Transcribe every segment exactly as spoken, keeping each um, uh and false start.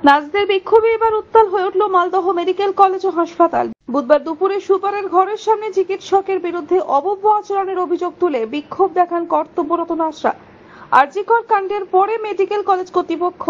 নার্সদের বিক্ষোভে এবার উত্তাল হয়ে উঠল মালদহ মেডিকেল কলেজ ও হাসপাতাল। বুধবার দুপুরে সুপারের ঘরের সামনে চিকিৎসকের বিরুদ্ধে অভব্য আচরণের অভিযোগ তুলে বিক্ষোভ দেখান কর্তব্যরত নার্সরা। আরজিকর কাণ্ডের পরে মেডিকেল কলেজ কর্তৃপক্ষ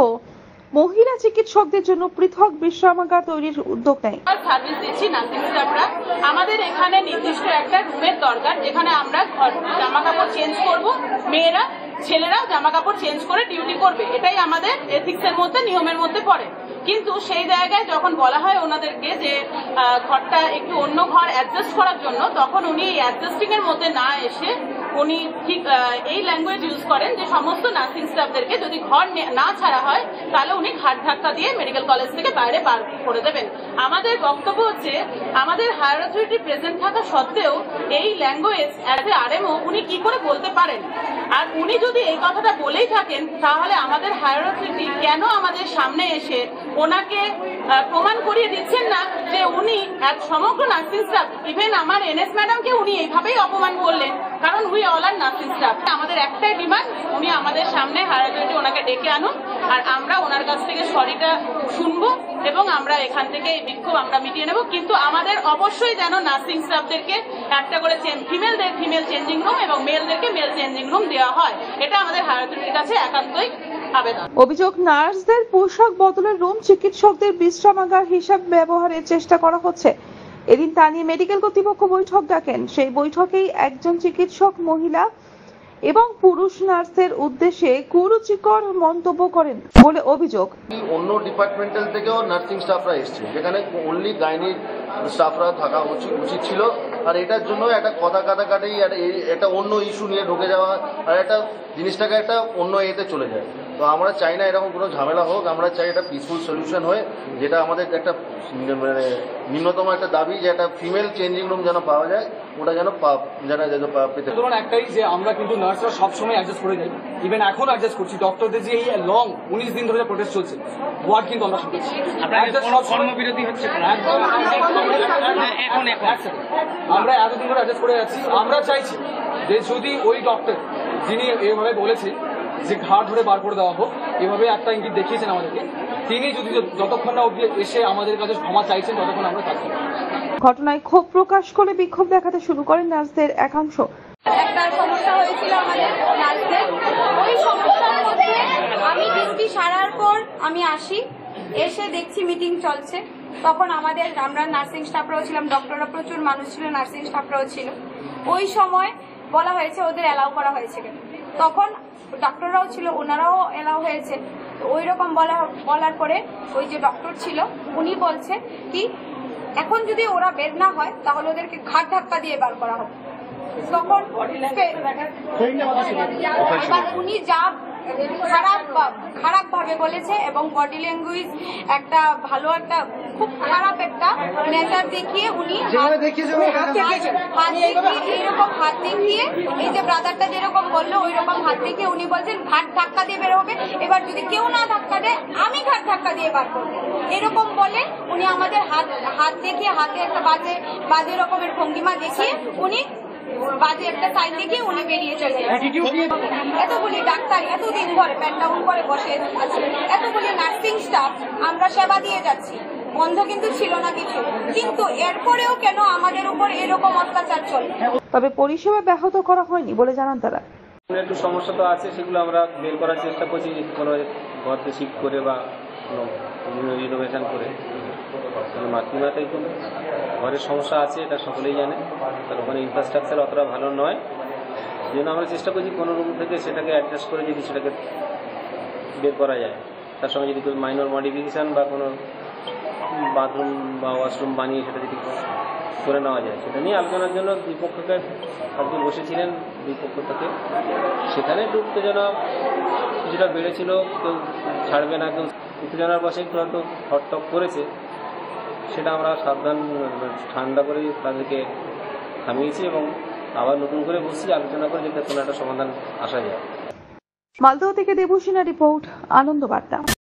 মহিলা চিকিৎসকদের জন্য পৃথক বিশ্রামাগার তৈরির উদ্যোগ নেয়। সার্ভিস দিচ্ছি নার্সিং স্টাফরা, আমাদের এখানে নির্দিষ্ট একটা রুমের দরকার যেখানে আমরা জামা কাপড় চেঞ্জ করব, মেয়েরা ছেলেরাও জামা কাপড় চেঞ্জ করে ডিউটি করবে, এটাই আমাদের এথিক্সের মধ্যে নিয়মের মধ্যে পড়ে। কিন্তু সেই জায়গায় যখন বলা হয় ওনাদেরকে যে ঘরটা একটু অন্য ঘর অ্যাডজাস্ট করার জন্য, তখন উনি এই অ্যাডজাস্টিং এর মধ্যে না এসে উনি ঠিক এই ল্যাঙ্গুয়েজ ইউজ করেন যে সমস্ত নার্সিং স্টাফদেরকে যদি ঘর না ছাড়া হয় তাহলে উনি ঘাট ধাক্কা দিয়ে মেডিকেল কলেজ থেকে বাইরে বার করে দেবেন। আমাদের বক্তব্য হচ্ছে আমাদের হায়ার অথরিটি প্রেজেন্ট থাকা সত্ত্বেও এই ল্যাঙ্গুয়েজ অ্যাজ এ আরএমও উনি কি করে বলতে পারেন? আর উনি যদি এই কথাটা বলেই থাকেন তাহলে আমাদের হায়ার অথরিটি কেন আমাদের সামনে এসে ওনাকে প্রমাণ করিয়ে দিচ্ছেন না যে উনি এক সমগ্র নার্সিং স্টাফ, ইভেন আমার এনএস ম্যাডামকে উনি এইভাবেই অপমান করলেন, কারণ we all are nursing staff. আমাদের একটাই ডিমান্ড, উনি আমাদের সামনে হায়ার অথরিটি ওনাকে ডেকে আনুন, আর আমরা ওনার কাছ থেকে সরিটা শুনবো এবং আমরা এখান থেকে এই বিক্ষোভ আমরা মিটিয়ে নেব। কিন্তু আমাদের অবশ্যই যেন নার্সিং স্টাফদেরকে একটা করে ফিমেলদের ফিমেল চেঞ্জিং রুম এবং মেলদেরকে মেল চেঞ্জিং রুম দেওয়া হয়, এটা আমাদের হায়ার অথরিটির কাছে একান্তই আবেদন। অভিযোগ, নার্সদের পোশাক বদলের রুম চিকিৎসকদের বিশ্রামাগার হিসাবে ব্যবহারের চেষ্টা করা হচ্ছে। এদিন তা নিয়ে মেডিকেল কর্তৃপক্ষ বৈঠক ডাকেন। সেই বৈঠকেই একজন চিকিৎসক মহিলা এবং পুরুষ নার্সের উদ্দেশ্যে কুরুচিকর মন্তব্য করেন বলে অভিযোগ। অন্য ডিপার্টমেন্টাল থেকেও নার্সিং স্টাফরা এসছে, যেখানে অনলি গাইনি স্টাফরা থাকা উচিত ছিল। আর এটার জন্য একটা কথা কাটাকাটি একটা অন্য ইস্যু নিয়ে ঢুকে যাওয়া আর একটা জিনিসটাকে একটা অন্য এতে চলে যায়। তো আমরা চাই না এরকম কোনো ঝামেলা হোক, আমরা চাই একটা পিসফুল সলিউশন হয়ে, যেটা আমাদের একটা মানে নিম্নতম একটা দাবি যে একটা ফিমেল চেঞ্জিং রুম যেন পাওয়া যায়, ওটা যেন যেন পেতে। ধরুন একটাই যে আমরা কিন্তু নার্সরা সবসময় অ্যাডজাস্ট করে যাই, ইভেন এখন অ্যাডজাস্ট করছি। ডক্টরদের যে এই লং উনিশ দিন ধরে প্রোটেস্ট চলছে, ওয়ার্ড কিন্তু আমরা শুনছি কর্মবিরতি হচ্ছে, আমরা এতদিন ধরে অ্যাডজাস্ট করে যাচ্ছি। আমরা চাইছি যে যদি ওই ডক্টর যিনি এভাবে বলেছে যে ঘাট ধরে বার করে দেওয়া হোক, এভাবে একটা ইঙ্গিত দেখিয়েছেন আমাদেরকে, তিনি যদি যতক্ষণ না অবধি এসে আমাদের কাছে ক্ষমা চাইছেন ততক্ষণ আমরা থাকছি। ঘটনায় ক্ষোভ প্রকাশ করে বিক্ষোভ দেখাতে শুরু করেন নার্সদের একাংশ। একটা সমস্যা হয়েছিল আমাদের নার্সদের, ওই সমস্যার মধ্যে আমি ডিউটি সারার পর আমি আসি, এসে দেখছি মিটিং চলছে। তখন আমাদের আমরা নার্সিং স্টাফরাও ছিলাম, ডক্টররা প্রচুর মানুষ ছিল, নার্সিং স্টাফরাও ছিল। ওই সময় বলা হয়েছে ওদের অ্যালাউ করা হয়েছে কেন, তখন ডক্টররাও ছিল, ওনারাও এলাও হয়েছে। তো ওই রকম বলা বলার পরে ওই যে ডক্টর ছিল উনি বলছে কি এখন যদি ওরা বের না হয় তাহলে ওদেরকে ঘাট ধাক্কা দিয়ে বার করা হবে। তখন উনি যা খারাপ খারাপ ভাবে বলেছে এবং বডি ল্যাঙ্গুয়েজ একটা ভালো একটা খুব খারাপ একটা নেচার দেখিয়ে উনি হাত দেখিয়ে এইরকম হাত দেখিয়ে এই যে ব্রাদারটা যেরকম বললো ওই রকম হাত দেখিয়ে উনি বলছেন ঘাট ধাক্কা দিয়ে বের হবে, এবার যদি কেউ না ধাক্কা দেয় আমি ঘাট ধাক্কা দিয়ে বার করবো, এরকম বলে উনি আমাদের হাত হাত দেখিয়ে হাতে একটা বাজে বাজে রকমের ভঙ্গিমা দেখিয়ে উনি বাজে একটা সাইন দেখে উনি বেরিয়ে চলে যাচ্ছে। এতগুলি ডাক্তার এতদিন ধরে প্যান ডাউন করে বসে আছে, এতগুলি নার্সিং স্টাফ আমরা সেবা দিয়ে যাচ্ছি, বন্ধ কিন্তু ছিল না কিছু, কিন্তু এরপরেও কেন আমাদের উপর এরকম অত্যাচার চলে? তবে পরিষেবা ব্যাহত করা হয়নি বলে জানান তারা। একটু সমস্যা তো আছে, সেগুলো আমরা বের করার চেষ্টা করছি, কোনো ঘরকে শিফট করে বা কোনো রিনোভেশন করে। মাতৃমাতাই তো ঘরের সমস্যা আছে, এটা সকলেই জানে, তার ওখানে ইনফ্রাস্ট্রাকচার অতটা ভালো নয়, সেই জন্য আমরা চেষ্টা করছি কোনো রুম থেকে সেটাকে অ্যাডজাস্ট করে যদি সেটাকে বের করা যায়, তার সঙ্গে যদি কোনো মাইনর মডিফিকেশান বা কোনো বাথরুম বা ওয়াশরুম বানিয়ে সেটা যদি করে নেওয়া যায়, সেটা নিয়ে আলোচনার জন্য দুই পক্ষকে আজকে বসেছিলেন দুই পক্ষ থেকে। সেখানে একটু উত্তেজনা কিছুটা বেড়েছিল, কেউ ছাড়বে না, কেউ উত্তেজনার বসে একটু হয়তো হটটক করেছে, সেটা আমরা সাবধান ঠান্ডা করে তাদেরকে থামিয়েছি এবং আবার নতুন করে বসছি আলোচনা করে যাতে কোনো একটা সমাধান আসা যায়। মালদহ থেকে দেবসিনা রিপোর্ট, আনন্দ বার্তা।